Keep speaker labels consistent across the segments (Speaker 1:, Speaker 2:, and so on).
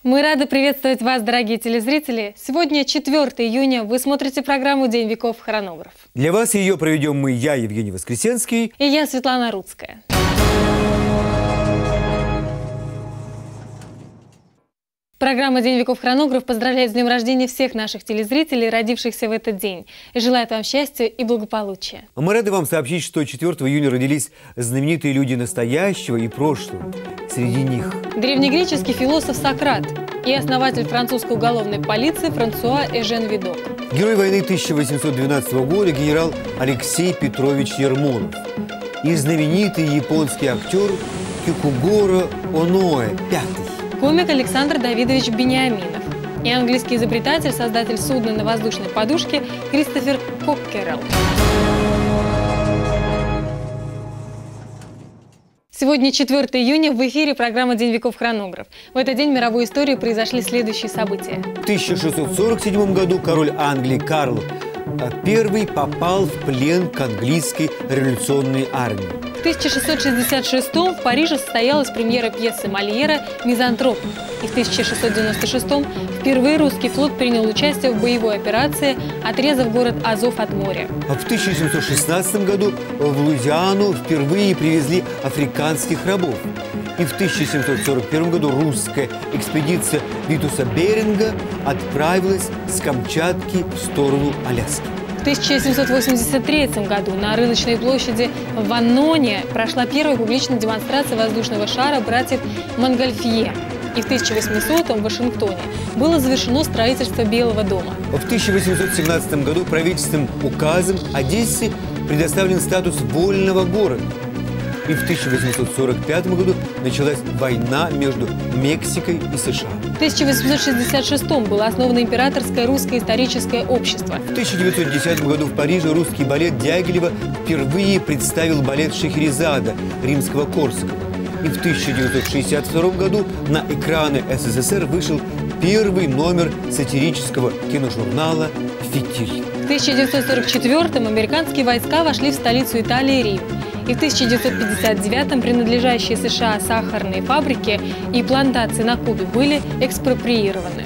Speaker 1: Мы рады приветствовать вас, дорогие телезрители. Сегодня 4 июня. Вы смотрите программу «День веков. Хронограф».
Speaker 2: Для вас ее проведем мы, я, Евгений Воскресенский.
Speaker 1: И я, Светлана Рудская. Программа «День веков. Хронограф» поздравляет с днем рождения всех наших телезрителей, родившихся в этот день, и желает вам счастья и благополучия.
Speaker 2: Мы рады вам сообщить, что 4 июня родились знаменитые люди настоящего и прошлого. Среди них
Speaker 1: древнегреческий философ Сократ и основатель французской уголовной полиции Франсуа Эжен Видок.
Speaker 2: Герой войны 1812 года генерал Алексей Петрович Ермолов. И знаменитый японский актер Кикугоро Оноэ, пятый.
Speaker 1: Комик Александр Давидович Бениаминов и английский изобретатель, создатель судна на воздушной подушке Кристофер Коккерелл. Сегодня 4 июня, в эфире программа «День веков. Хронограф». В этот день в мировой истории произошли следующие события.
Speaker 2: В 1647 году король Англии Карл I попал в плен к английской революционной армии.
Speaker 1: В 1666 в Париже состоялась премьера пьесы Мольера «Мизантроп». И в 1696 впервые русский флот принял участие в боевой операции, отрезав город Азов от моря.
Speaker 2: А в 1716 году в Луизиану впервые привезли африканских рабов. И в 1741 году русская экспедиция Витуса Беринга отправилась с Камчатки в сторону Аляски.
Speaker 1: В 1783 году на рыночной площади в Анноне прошла первая публичная демонстрация воздушного шара братьев Монгольфье. И в 1800 в Вашингтоне было завершено строительство Белого дома.
Speaker 2: В 1817 году правительственным указом Одессе предоставлен статус вольного города. И в 1845 году началась война между Мексикой и США.
Speaker 1: В 1866 было основано Императорское русское историческое общество.
Speaker 2: В 1910 году в Париже русский балет Дягилева впервые представил балет Шахерезада римского Корсакова. И в 1962 году на экраны СССР вышел первый номер сатирического киножурнала «Фитиль».
Speaker 1: В 1944-м американские войска вошли в столицу Италии Рим. И в 1959-м принадлежащие США сахарные фабрики и плантации на Кубе были экспроприированы.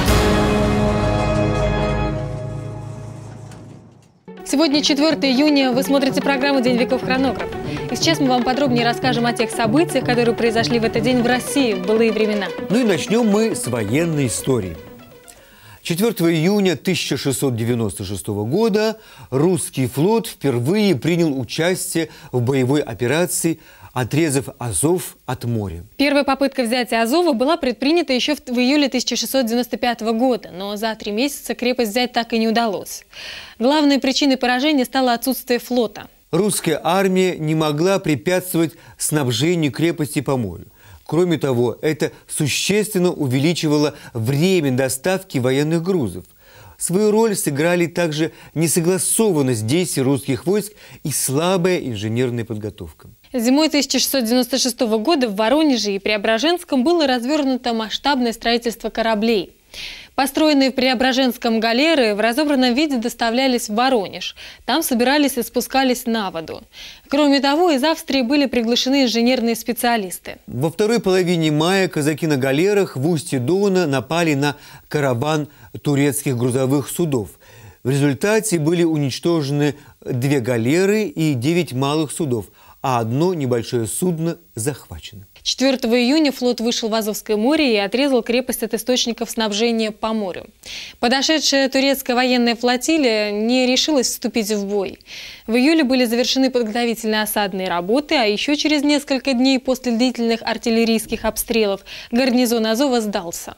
Speaker 1: Сегодня 4 июня, вы смотрите программу «День веков. Хронограф». И сейчас мы вам подробнее расскажем о тех событиях, которые произошли в этот день в России в былые времена.
Speaker 2: Ну и начнем мы с военной истории. 4 июня 1696 года русский флот впервые принял участие в боевой операции, отрезав Азов от моря.
Speaker 1: Первая попытка взятия Азова была предпринята еще в июле 1695 года, но за 3 месяца крепость взять так и не удалось. Главной причиной поражения стало отсутствие флота.
Speaker 2: Русская армия не могла препятствовать снабжению крепости по морю. Кроме того, это существенно увеличивало время доставки военных грузов. Свою роль сыграли также несогласованность действий русских войск и слабая инженерная подготовка.
Speaker 1: Зимой 1696 года в Воронеже и Преображенском было развернуто масштабное строительство кораблей. Построенные в Преображенском галеры в разобранном виде доставлялись в Воронеж. Там собирались и спускались на воду. Кроме того, из Австрии были приглашены инженерные специалисты.
Speaker 2: Во второй половине мая казаки на галерах в устье Дона напали на караван турецких грузовых судов. В результате были уничтожены 2 галеры и 9 малых судов, а одно небольшое судно захвачено.
Speaker 1: 4 июня флот вышел в Азовское море и отрезал крепость от источников снабжения по морю. Подошедшая турецкая военная флотилия не решилась вступить в бой. В июле были завершены подготовительные осадные работы, а еще через несколько дней после длительных артиллерийских обстрелов гарнизон Азова сдался.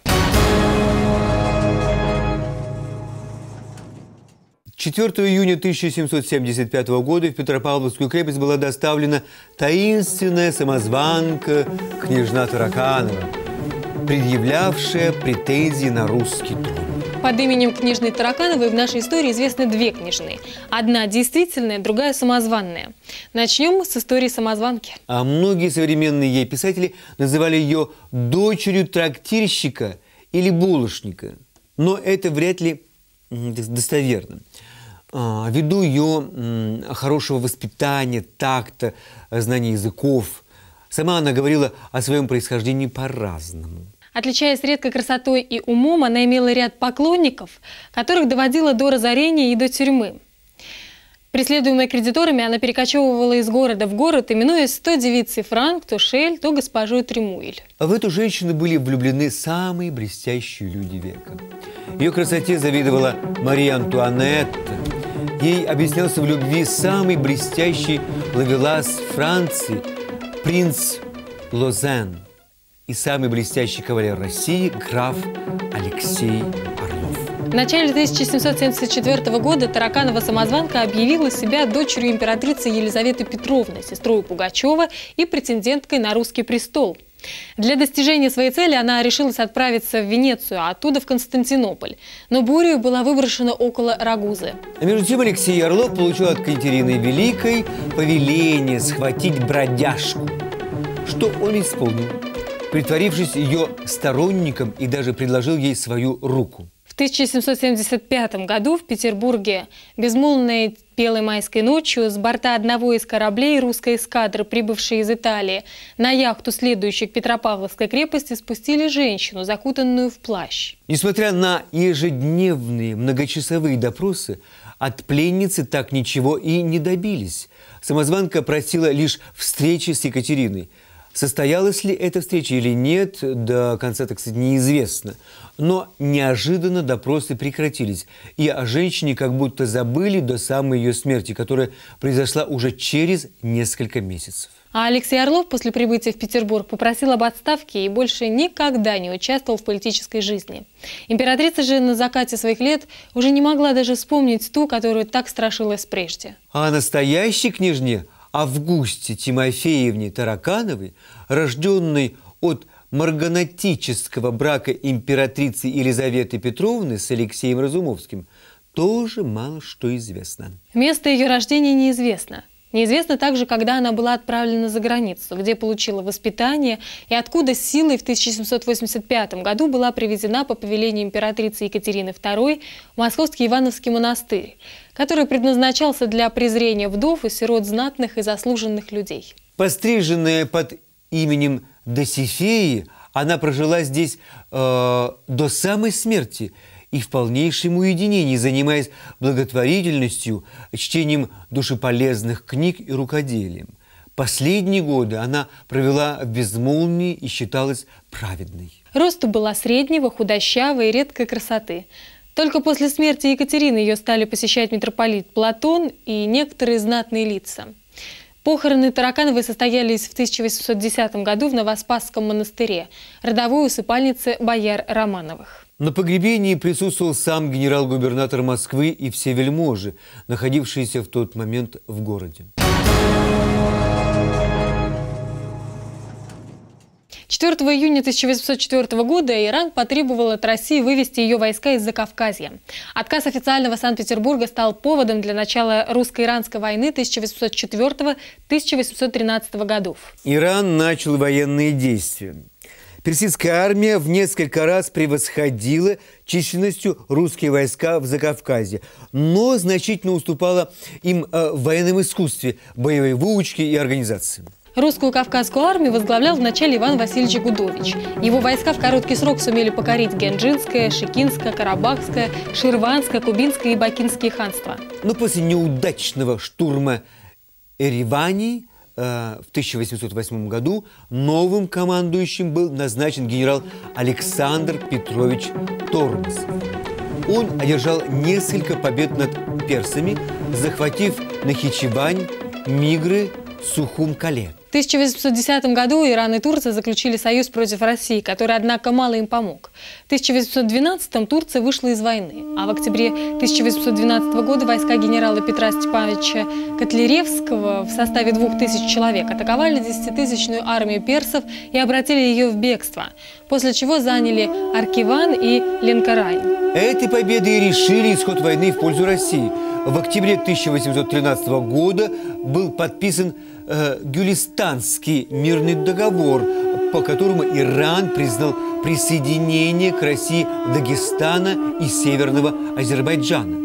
Speaker 2: 4 июня 1775 года в Петропавловскую крепость была доставлена таинственная самозванка княжна Тараканова, предъявлявшая претензии на русский трон.
Speaker 1: Под именем княжны Таракановой в нашей истории известны 2 княжны. Одна действительная, другая самозванная. Начнем с истории самозванки.
Speaker 2: А многие современные ей писатели называли ее дочерью трактирщика или булочника. Но это вряд ли достоверно. Ввиду ее хорошего воспитания, такта, знания языков, сама она говорила о своем происхождении по-разному.
Speaker 1: Отличаясь редкой красотой и умом, она имела ряд поклонников, которых доводила до разорения и до тюрьмы. Преследуемая кредиторами, она перекочевывала из города в город, именуясь то девицей Франк, то Шель, то госпожой Тремуэль.
Speaker 2: В эту женщину были влюблены самые блестящие люди века. Ее красоте завидовала Мария Антуанетта. Ей объяснялся в любви самый блестящий ловелас Франции, принц Лозен, и самый блестящий кавалер России, граф Алексей Орлов.
Speaker 1: В начале 1774 года Тараканова-самозванка объявила себя дочерью императрицы Елизаветы Петровны, сестрой Пугачева и претенденткой на русский престол. Для достижения своей цели она решилась отправиться в Венецию, а оттуда в Константинополь. Но Бурию была выброшена около Рагузы.
Speaker 2: А между тем Алексей Орлов получил от Екатерины Великой повеление схватить бродяжку, что он исполнил, притворившись ее сторонником, и даже предложил ей свою руку.
Speaker 1: В 1775 году в Петербурге безмолвной белой майской ночью с борта одного из кораблей русской эскадры, прибывшей из Италии, на яхту, следующую к Петропавловской крепости, спустили женщину, закутанную в плащ.
Speaker 2: Несмотря на ежедневные многочасовые допросы, от пленницы так ничего и не добились. Самозванка просила лишь встречи с Екатериной. Состоялась ли эта встреча или нет, до конца, так сказать, неизвестно. Но неожиданно допросы прекратились, и о женщине как будто забыли до самой ее смерти, которая произошла уже через несколько месяцев.
Speaker 1: А Алексей Орлов после прибытия в Петербург попросил об отставке и больше никогда не участвовал в политической жизни. Императрица же на закате своих лет уже не могла даже вспомнить ту, которую так страшилась прежде.
Speaker 2: А настоящей княжне Августе Тимофеевне Таракановой, рожденной от марганатического брака императрицы Елизаветы Петровны с Алексеем Разумовским, тоже мало что известно.
Speaker 1: Место ее рождения неизвестно. Неизвестно также, когда она была отправлена за границу, где получила воспитание и откуда силой в 1785 году была привезена по повелению императрицы Екатерины II в Московский Ивановский монастырь, который предназначался для презрения вдов и сирот знатных и заслуженных людей.
Speaker 2: Постриженная под именем Досифеи, она прожила здесь до самой смерти и в полнейшем уединении, занимаясь благотворительностью, чтением душеполезных книг и рукоделием. Последние годы она провела в безмолвии и считалась праведной.
Speaker 1: Росту была среднего, худощавой и редкой красоты. Только после смерти Екатерины ее стали посещать митрополит Платон и некоторые знатные лица. Похороны Таракановой состоялись в 1810 году в Новоспасском монастыре, родовой усыпальнице бояр Романовых.
Speaker 2: На погребении присутствовал сам генерал-губернатор Москвы и все вельможи, находившиеся в тот момент в городе.
Speaker 1: 4 июня 1804 года Иран потребовал от России вывести ее войска из Закавказья. Отказ официального Санкт-Петербурга стал поводом для начала русско-иранской войны 1804-1813 годов.
Speaker 2: Иран начал военные действия. Персидская армия в несколько раз превосходила численностью русские войска в Закавказье, но значительно уступала им в военном искусстве, боевой выучке и организации.
Speaker 1: Русскую Кавказскую армию возглавлял вначале Иван Васильевич Гудович. Его войска в короткий срок сумели покорить Генджинское, Шикинское, Карабахское, Ширванское, Кубинское и Бакинские ханства.
Speaker 2: Но после неудачного штурма Еревани в 1808 году новым командующим был назначен генерал Александр Петрович Тормозов. Он одержал несколько побед над персами, захватив Нахичевань, Мигры, Сухум-Кале.
Speaker 1: В 1810 году Иран и Турция заключили союз против России, который, однако, мало им помог. В 1812 Турция вышла из войны, а в октябре 1812 года войска генерала Петра Степановича Котляревского в составе 2000 человек атаковали 10-тысячную армию персов и обратили ее в бегство, после чего заняли Аркиван и Ленкорань.
Speaker 2: Эти победы и решили исход войны в пользу России. В октябре 1813 года был подписан Гюлистанский мирный договор, по которому Иран признал присоединение к России Дагестана и Северного Азербайджана.